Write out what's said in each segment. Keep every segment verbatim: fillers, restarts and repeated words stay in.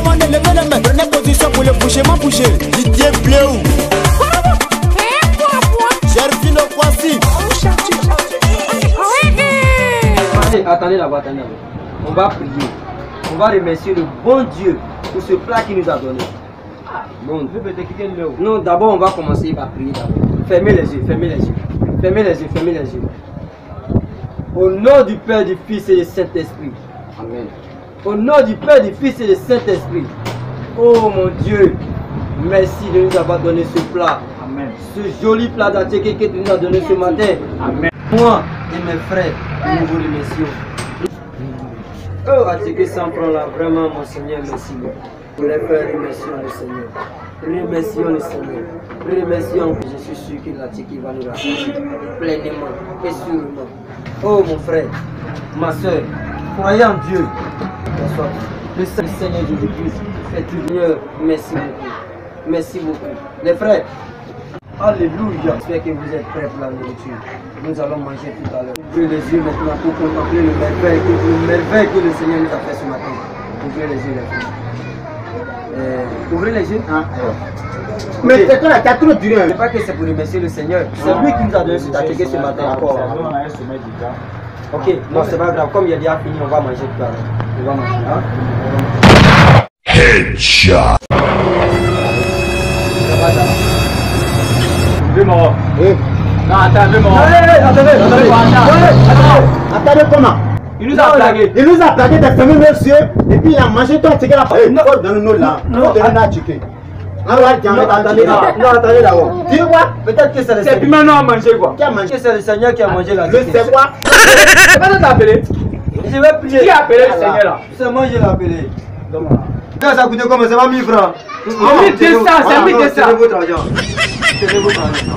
demande de lever les mains. Prenez position pour le boucher, m'en boucher. Didier Bléou. Gervino Kwasi. Attendez là-bas, attendez là-bas. On va prier. On va remercier le bon Dieu pour ce plat qu'il nous a donné. Bon, non, d'abord on va commencer par prier d'abord. Fermez les yeux, fermez les yeux. Fermez les yeux, fermez les yeux. Au nom du Père, du Fils et du Saint-Esprit. Amen. Au nom du Père, du Fils et du Saint-Esprit. Oh mon Dieu, merci de nous avoir donné ce plat. Amen. Ce joli plat d'attiqué que tu nous as donné ce matin. Amen. Moi et mes frères, nous vous remercions. Oh, attiqué sans prendre là, vraiment mon Seigneur, merci. Pour les frères, remercions le Seigneur. Remercions le Seigneur. Remercions que je suis sûr que l'attiqué va nous racheter pleinement et sûrement. Oh mon frère, ma soeur, croyez en Dieu. Le Seigneur Jésus-Christ fait tout mieux. Merci beaucoup. Merci beaucoup. Les frères, alléluia. J'espère que vous êtes prêts pour la nourriture. Nous allons manger tout à l'heure. Ouvrez les yeux maintenant pour contempler le merveille que, le merveille que le Seigneur nous a fait ce matin. Ouvrez les yeux, les frères. Euh, ouvrez les yeux. Hein? Mais c'est toi qui as trop duré. Ce n'est pas que c'est pour remercier le Seigneur. C'est lui qui nous a donné cet atelier ce matin. D'accord. Ok, non, c'est pas grave. Comme il a déjà fini, on va manger tout à l'heure. On va manger. Hein? Headshot. Deux morts. Oui. Non, attends, deux morts. Attendez, attendez, attendez. Attendez, comment? Il nous a plagué. Il nous a plagué de fermer nos yeux et puis il a mangé toi, tu la Non, dans nous là. non, attendez. Attendez, non, attendez d'abord. Tu vois? Peut-être que c'est le C'est puis Seigneur. maintenant à manger quoi. Qui a mangé? Que c'est le Seigneur qui a mangé la Le c'est quoi? C'est pas de t'appeler. Je vais prier. Qui a appelé le Seigneur là? C'est moi qui l'ai appelé. Quand ça coûte comme c'est pas mille francs. mille deux cents, c'est mille deux cents. C'est votre argent. C'est votre argent.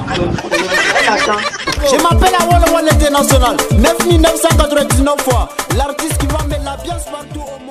Je m'appelle Awolo One International. neuf mille neuf cent quatre-vingt-dix-neuf fois. L'artiste qui va mettre la pièce partout au monde.